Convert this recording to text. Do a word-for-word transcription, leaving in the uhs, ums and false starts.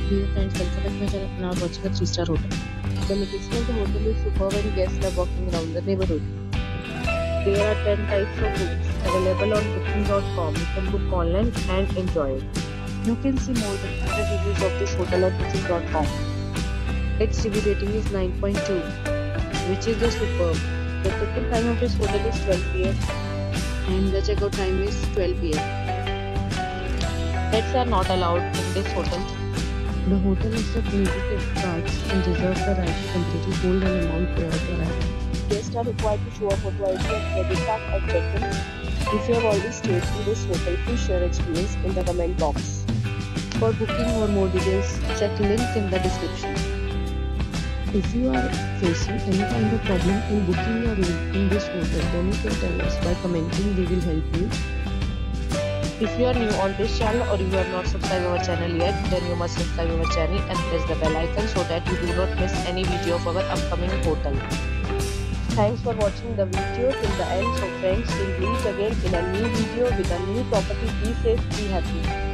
Dear friends, welcome back to my channel and now watching a three star hotel. The location of the hotel is superb and guests love walking around the neighborhood. There are ten types of rooms available on booking dot com. You can book online and enjoy it. You can see more than one hundred reviews of this hotel on booking dot com. Its review rating is nine point two, which is the superb. The check-in time of this hotel is twelve p m and the checkout time is twelve p m Pets are not allowed in this hotel. The hotel accepts major gift cards and reserves the right to completely hold an amount prior to arrival. Guests are required to show a photo I D and credit card at check-in. If you have already stayed in this hotel, please share your experience in the comment box. For booking or more details, check link in the description. If you are facing any kind of problem in booking your room in this hotel, then you can tell us by commenting. We will help you. If you are new on this channel or you have not subscribed our channel yet, then you must subscribe our channel and press the bell icon so that you do not miss any video of our upcoming hotel. Thanks for watching the video till the end. So friends, we'll meet again in a new video with a new property. Be safe, be happy.